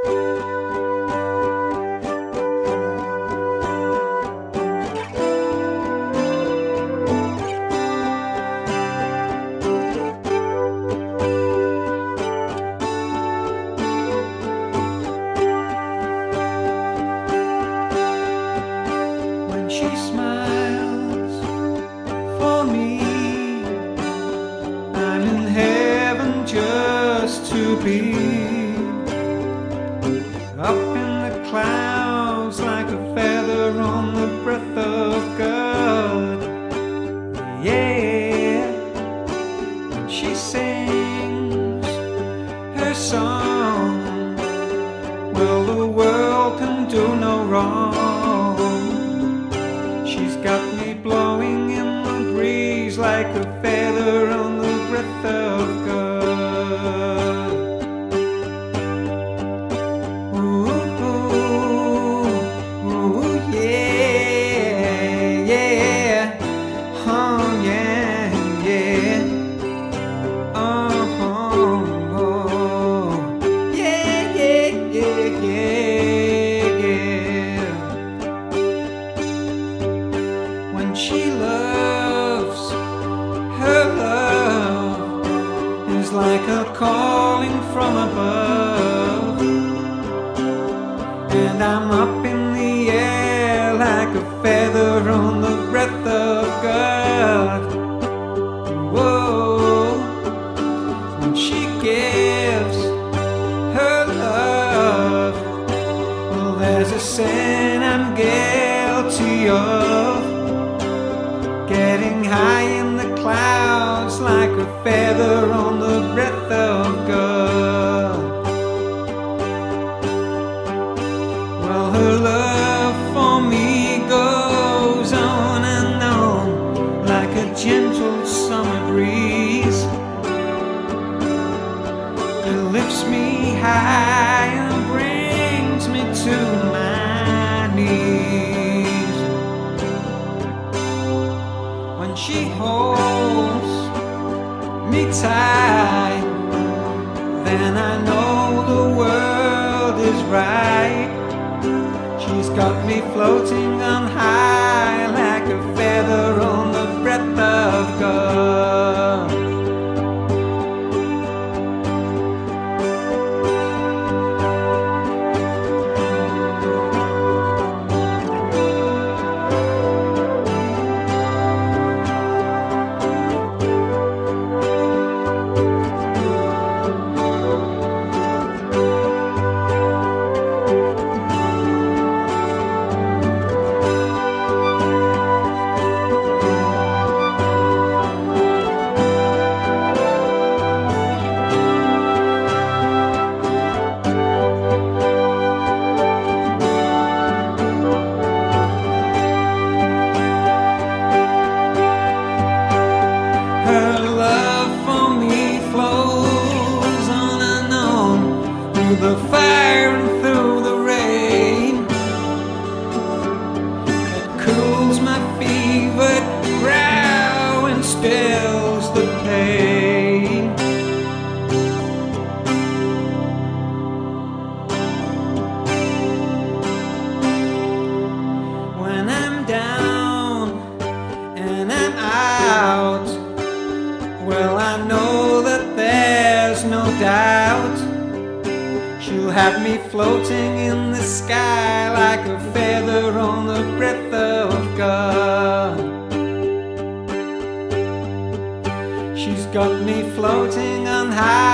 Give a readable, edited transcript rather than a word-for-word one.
She smiles for me. I'm in heaven just to be up in the clouds like a feather on the breath of God. Yeah, when she sings her song, well, the world can do no wrong. She's got me blowing in the breeze like a feather on the breath of God. Ooh, ooh, ooh, yeah, yeah, oh yeah, yeah, oh, oh, yeah, yeah, yeah, yeah. When she loves, her love is like a calling from above, and I'm up in the air like a feather on the breath of God. Whoa, when she gives her love, well, there's a sin I'm guilty of, getting high in the clouds like a feather on the breath of God. Well, her love for me goes on and on like a gentle summer breeze. It lifts me high and brings me to my knees. When she holds me tight, then I know the world is right. She's got me floating on high like a feather on the breath of God. Her love for me flows on and on, through the fire and through the rain. It cools my fevered brow and stills the pain. When I'm down and I'm out, well, I know that there's no doubt she'll have me floating in the sky like a feather on the breath of God. She's got me floating on high